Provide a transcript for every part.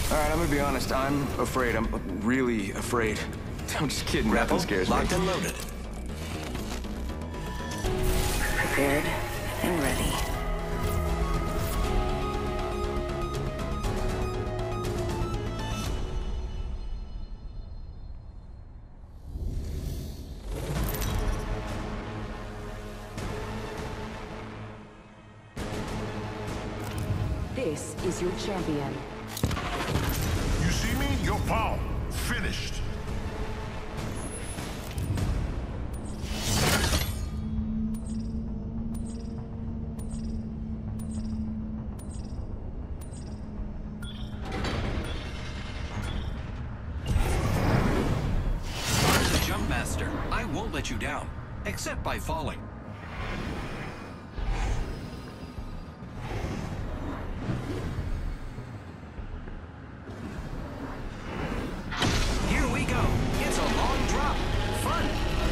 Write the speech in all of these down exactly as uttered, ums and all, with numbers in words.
All right, I'm gonna be honest. I'm afraid. I'm really afraid. I'm just kidding. Grapple, Nothing scares locked me. and loaded. Prepared and ready. This is your champion. You see me? Your power. Finished. The Jump Master. I won't let you down, except by falling. Here we go. It's a long drop. Fun.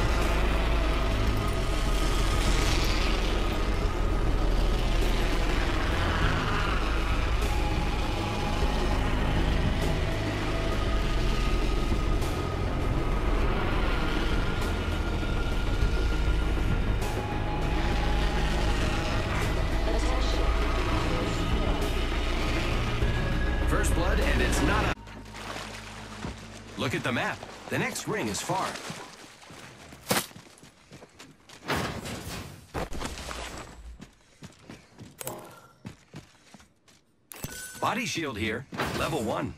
First blood, and it's not a... Look at the map. The next ring is far. Body shield here. Level one.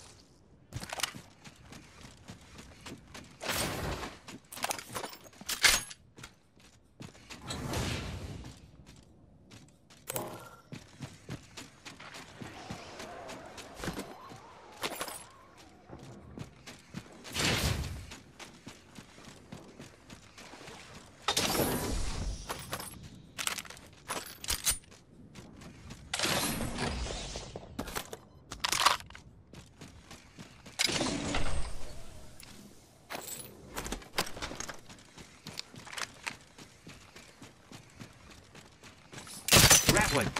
Grappling.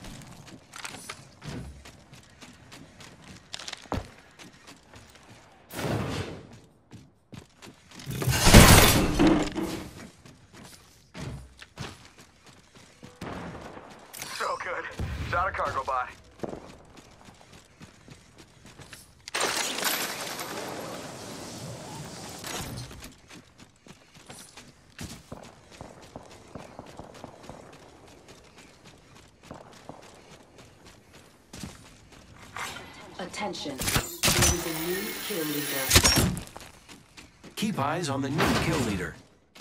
So good. Shot a cargo bot. Attention. There is a new kill leader. Keep eyes on the new kill leader.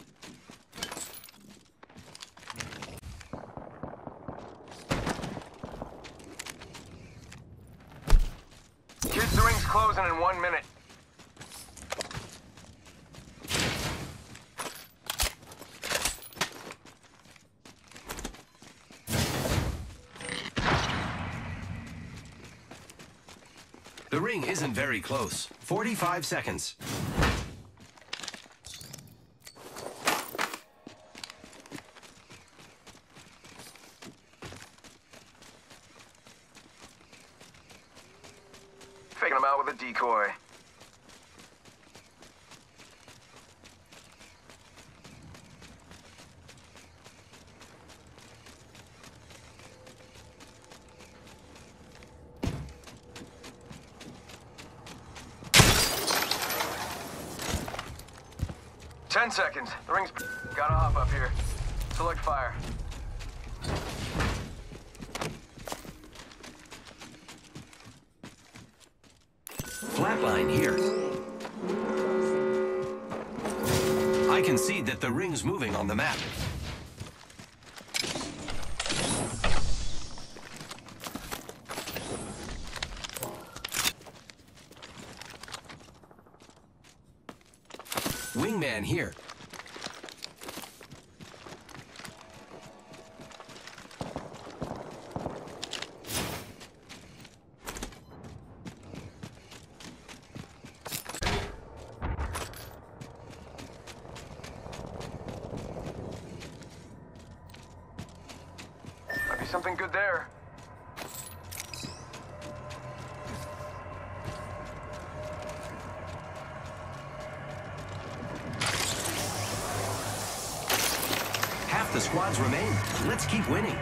Kids, the ring's closing in one minute. The ring isn't very close. forty-five seconds. Faking him out with a decoy. Ten seconds. The ring's gotta hop up here. Select fire. Flatline here. I can see that the ring's moving on the map. Wingman here. Might be something good there. Half the squads remain. Let's keep winning.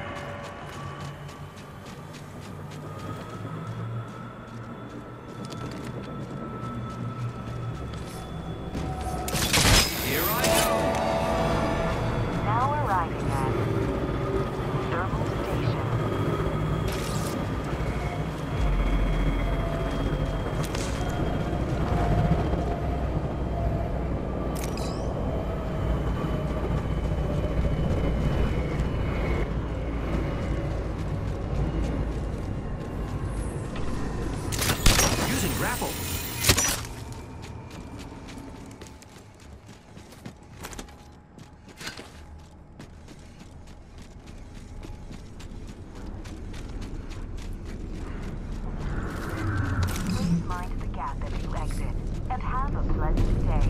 Here I go. Now arriving at Thermal Station. Using grapple. Please mind the gap as you exit, and have a pleasant day.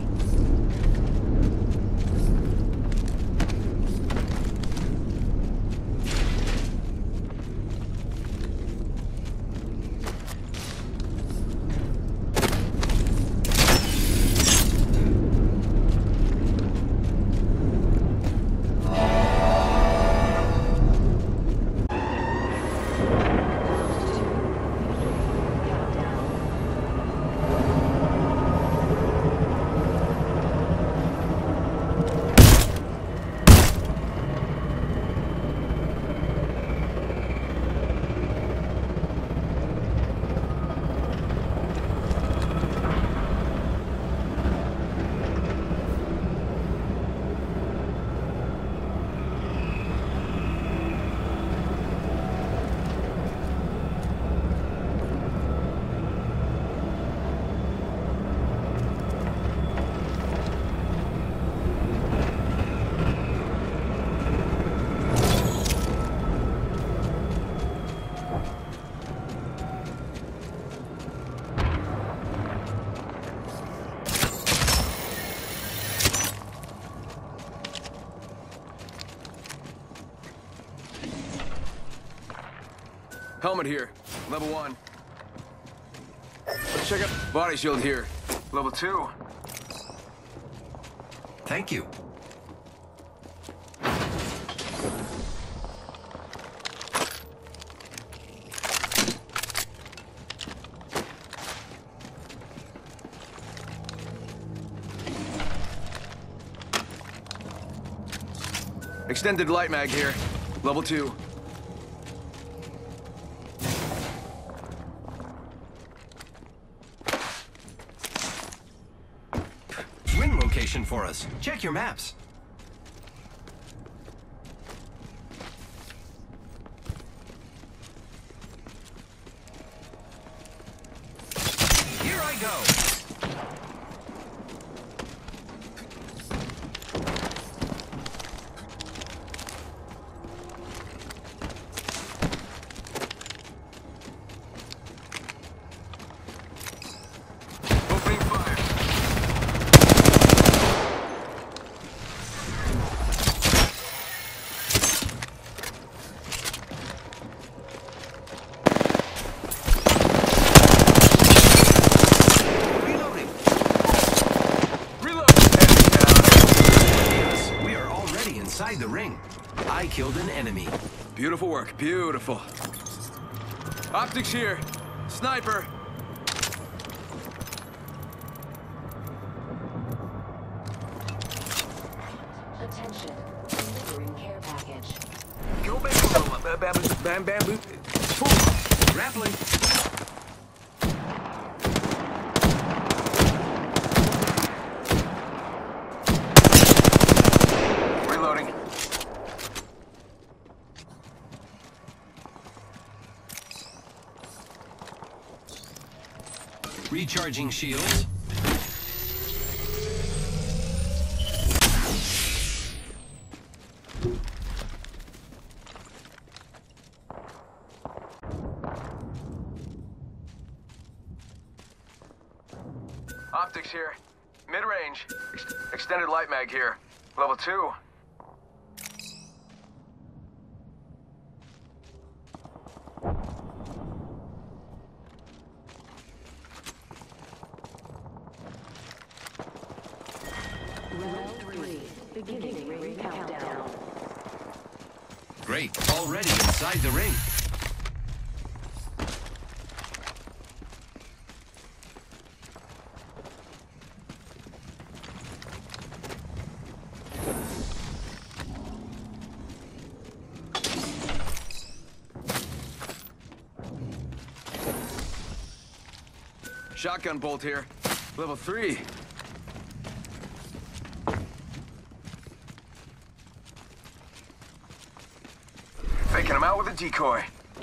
Helmet here, level one. Let's check out body shield here, level two. Thank you. Extended light mag here, level two. Ring location for us. Check your maps. Here I go. Opening fire. Reloading. Reload. Yes, we are already inside the ring. I killed an enemy. Beautiful work, beautiful. Optics here. Sniper. Attention. Delivering care package. Go bam, bam, bam, bam, bam, bam. Boom. Grappling. Reloading. Recharging shields. Optics here. Mid-range. Ex extended light mag here. Level two. Round three. Beginning ring countdown. Great. Already inside the ring. Shotgun bolt here. Level three. Faking him out with a decoy.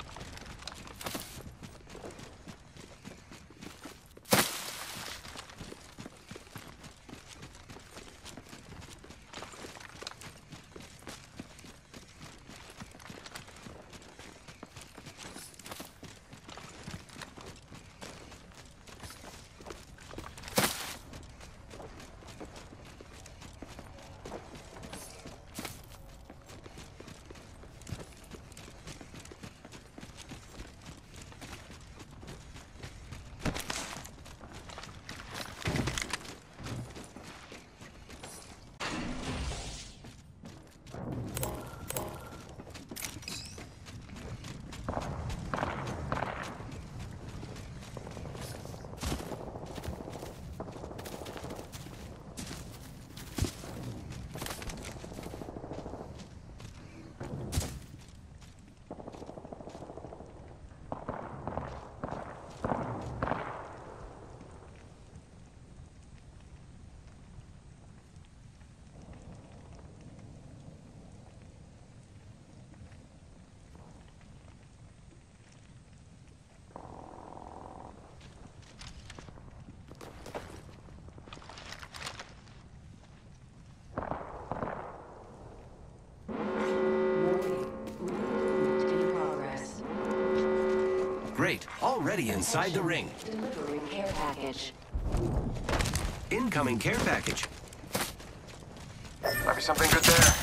Great. Already inside the ring. Delivering care package. Incoming care package. Might be something good there.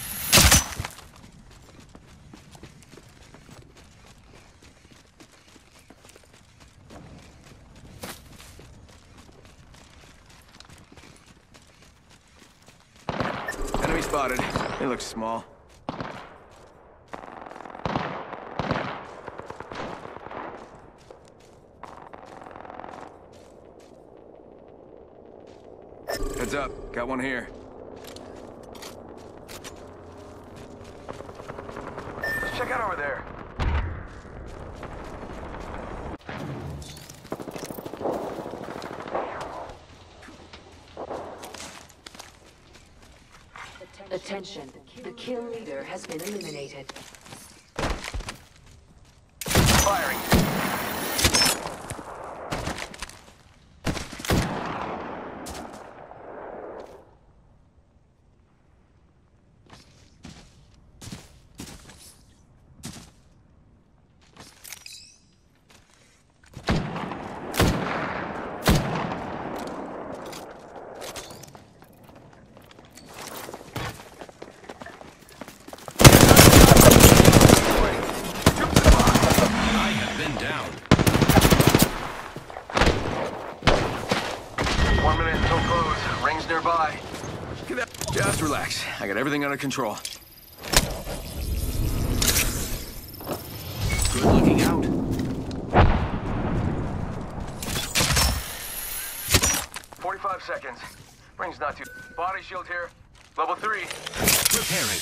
Enemy spotted. He looks small. Heads up. Got one here. Let's check out over there. Attention. The kill leader has been eliminated. Firing. One minute until close. Rings nearby. Get that. Just relax. I got everything under control. Good looking out. Forty-five seconds. Rings not too. Body shield here. Level three. Repairing.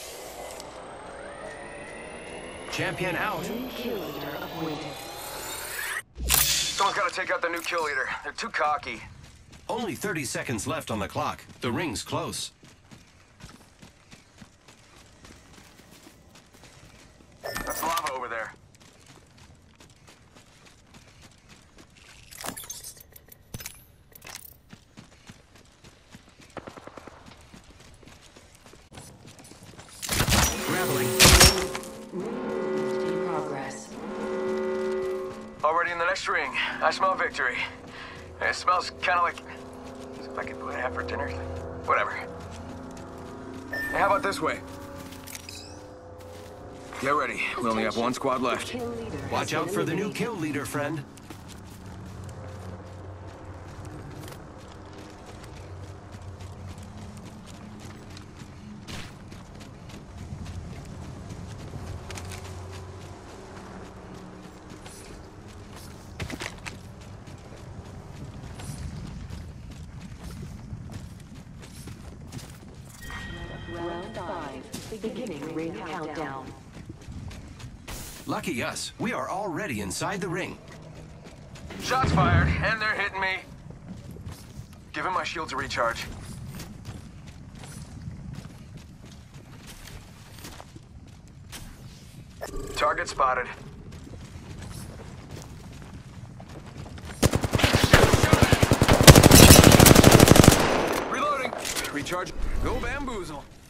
Champion out. New kill leader appointed. Someone's got to take out the new kill leader. They're too cocky. Only thirty seconds left on the clock. The ring's close. That's lava over there. Grappling. Movement in progress. Already in the next ring. I smell victory. It smells kind of like... As if I could put it out for dinner. Whatever. Hey, how about this way? Get ready. We only have one squad left. Kill leader has Watch been out for the new eliminated. kill leader, friend. Beginning ring countdown. Lucky us, we are already inside the ring. Shots fired, and they're hitting me. Give him my shield to recharge. Target spotted. Reloading. Recharge. Go bamboozle.